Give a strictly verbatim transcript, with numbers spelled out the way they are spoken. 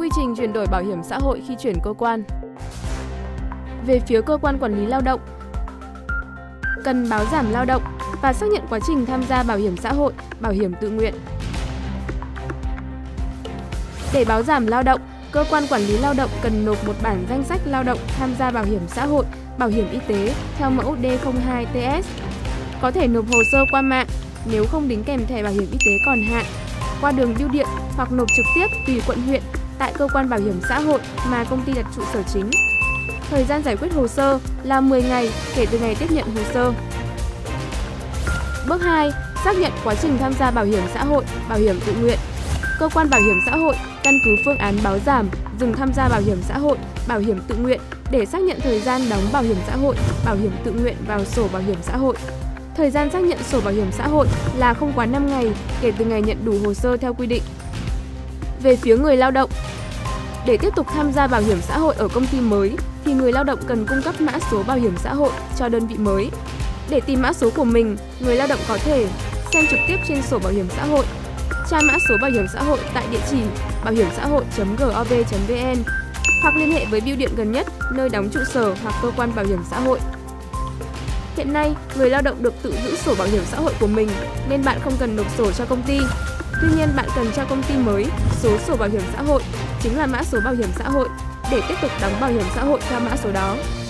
quy trình chuyển đổi bảo hiểm xã hội khi chuyển cơ quan. Về phía cơ quan quản lý lao động, cần báo giảm lao động và xác nhận quá trình tham gia bảo hiểm xã hội, bảo hiểm tự nguyện. Để báo giảm lao động, cơ quan quản lý lao động cần nộp một bản danh sách lao động tham gia bảo hiểm xã hội, bảo hiểm y tế theo mẫu D không hai T S. Có thể nộp hồ sơ qua mạng nếu không đính kèm thẻ bảo hiểm y tế còn hạn, qua đường bưu điện hoặc nộp trực tiếp tùy quận huyện tại cơ quan bảo hiểm xã hội mà công ty đặt trụ sở chính. Thời gian giải quyết hồ sơ là mười ngày kể từ ngày tiếp nhận hồ sơ. Bước hai. Xác nhận quá trình tham gia bảo hiểm xã hội, bảo hiểm tự nguyện. Cơ quan bảo hiểm xã hội căn cứ phương án báo giảm, dừng tham gia bảo hiểm xã hội, bảo hiểm tự nguyện để xác nhận thời gian đóng bảo hiểm xã hội, bảo hiểm tự nguyện vào sổ bảo hiểm xã hội. Thời gian xác nhận sổ bảo hiểm xã hội là không quá năm ngày kể từ ngày nhận đủ hồ sơ theo quy định. Về phía người lao động, để tiếp tục tham gia bảo hiểm xã hội ở công ty mới thì người lao động cần cung cấp mã số bảo hiểm xã hội cho đơn vị mới. Để tìm mã số của mình, người lao động có thể xem trực tiếp trên sổ bảo hiểm xã hội, tra mã số bảo hiểm xã hội tại địa chỉ bảo hiểm xã hội chấm gov chấm vn hoặc liên hệ với bưu điện gần nhất nơi đóng trụ sở hoặc cơ quan bảo hiểm xã hội. Hiện nay, người lao động được tự giữ sổ bảo hiểm xã hội của mình nên bạn không cần nộp sổ cho công ty. Tuy nhiên, bạn cần cho công ty mới số sổ bảo hiểm xã hội, chính là mã số bảo hiểm xã hội, để tiếp tục đóng bảo hiểm xã hội theo mã số đó.